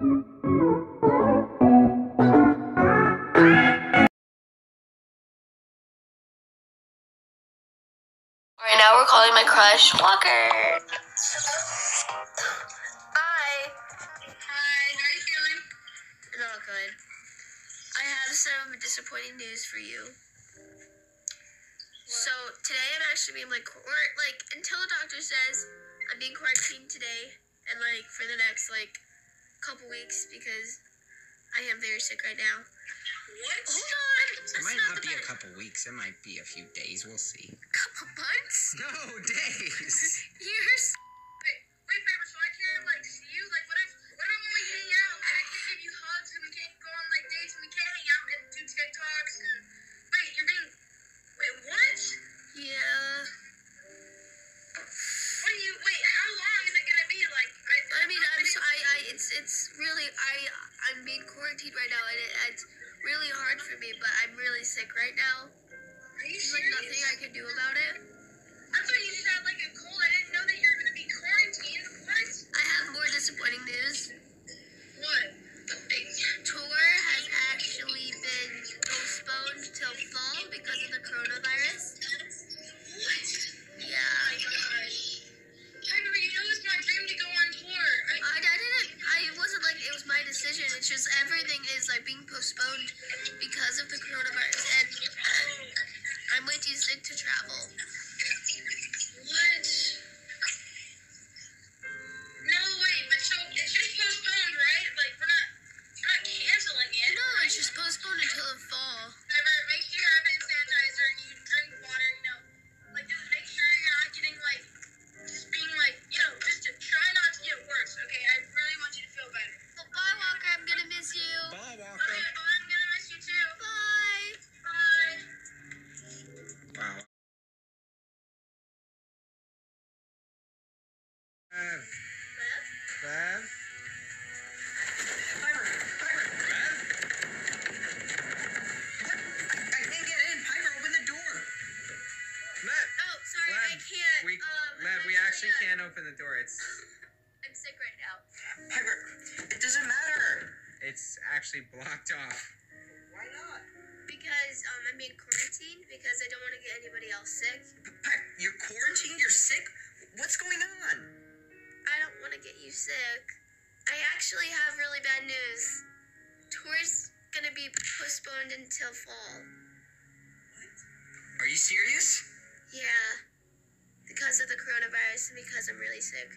Right now we're calling my crush Walker. Hi. Hi, how are you feeling? Not good. I have some disappointing news for you. So today I'm actually being until the doctor says I'm being quarantined today and for the next couple weeks because I am very sick right now. What? Hold on. It might not be a couple weeks. It might be a few days. We'll see. Couple months? No, days. Years? Wait, Piper, so I can't, see you? What if when we hang out and I can't give you hugs and we can't go on, dates and we can't hang out and do TikToks and... Wait, what? Yeah. How long is it gonna be? I'm being quarantined right now and it's really hard for me, but I'm really sick right now. Are you There's serious? nothing I can do about it. I thought you just had, a cold. I didn't know that you were gonna be quarantined. What? I have more disappointing news. What? Tour has actually been postponed till fall because of the coronavirus. What? Yeah. Oh my gosh. Piper, you know it's my dream to go on tour. It was my decision. It's just everything is being postponed because of the coronavirus, and I'm way too sick to travel. What? No, wait, but so it's just postponed, right? We're not canceling it. No, it's just postponed until the fall. Piper, make sure you have hand sanitizer and you drink water, just make sure you're not getting, just being, just to try not to get worse, okay? I really want you to feel better. Well, bye, Walker. I'm gonna miss you. Bye, Walker. Okay, well, I'm gonna miss you too. Bye. Bye. Wow. Lev? Piper! I can't get in. Piper, open the door. Lev! Oh, sorry, Lev, I can't. Lev, we actually can't open the door. I'm sick right now. Piper, it doesn't matter. It's actually blocked off. Why not? Because I'm being quarantined because I don't want to get anybody else sick. Piper, you're quarantined? You're sick? What's going on? I don't want to get you sick. I actually have really bad news. Tour's gonna be postponed until fall. Are you serious? Yeah. Because of the coronavirus and because I'm really sick.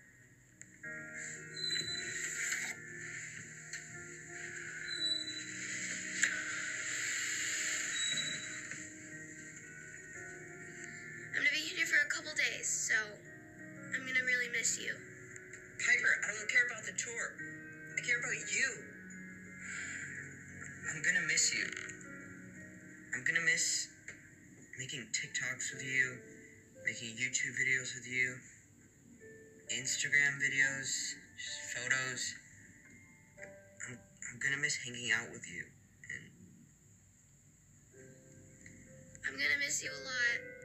I'm gonna be here for a couple days, so I'm gonna really miss you. Piper, I don't care about the tour. I care about you. I'm gonna miss you. I'm gonna miss making TikToks with you, making YouTube videos with you, Instagram videos, just photos. I'm gonna miss hanging out with you. And I'm gonna miss you a lot.